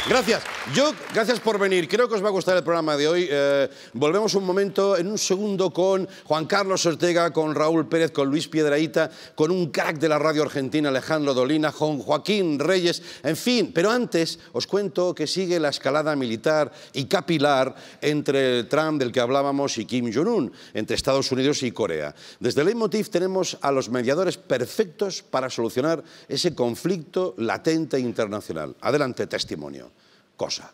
Gracias. Gracias por venir. Creo que os va a gustar el programa de hoy. Volvemos un momento, en un segundo, con Juan Carlos Ortega, con Raúl Pérez, con Luis Piedrahita, con un crack de la radio argentina, Alejandro Dolina, con Joaquín Reyes, en fin. Pero antes os cuento que sigue la escalada militar y capilar entre Trump, del que hablábamos, y Kim Jong-un, entre Estados Unidos y Corea. Desde Leitmotiv tenemos a los mediadores perfectos para solucionar ese conflicto latente internacional. Adelante, testimonio. Cosa.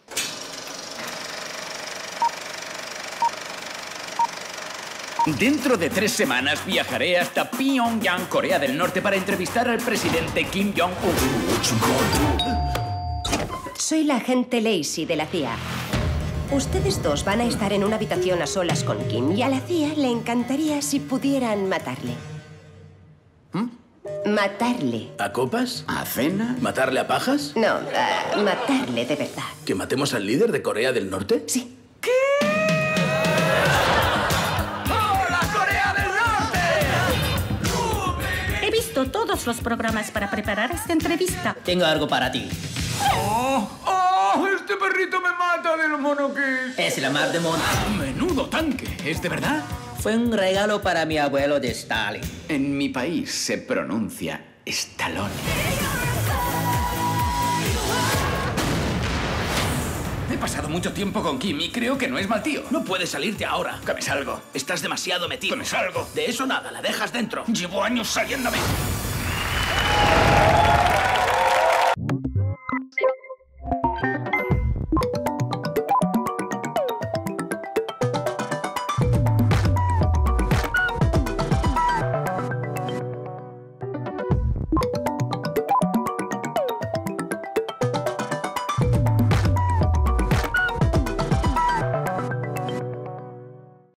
Dentro de 3 semanas viajaré hasta Pyongyang, Corea del Norte, para entrevistar al presidente Kim Jong-un. Soy la agente Lacey de la CIA. Ustedes dos van a estar en una habitación a solas con Kim y a la CIA le encantaría si pudieran matarle. Matarle. ¿A copas? ¿A cena? ¿Matarle a pajas? No, matarle de verdad. ¿Que matemos al líder de Corea del Norte? Sí. ¿Qué? ¡Hola, Corea del Norte! He visto todos los programas para preparar esta entrevista. Tengo algo para ti. ¡Oh! ¡Este perrito me mata de lo mono que es! Es la mar de mono. ¡Menudo tanque! ¿Es de verdad? Fue un regalo para mi abuelo de Stalin. En mi país se pronuncia Stallone. He pasado mucho tiempo con Kim y creo que no es mal tío. No puedes salirte ahora. Que me salgo. Estás demasiado metido. Que me salgo. De eso nada, la dejas dentro. Llevo años saliéndome.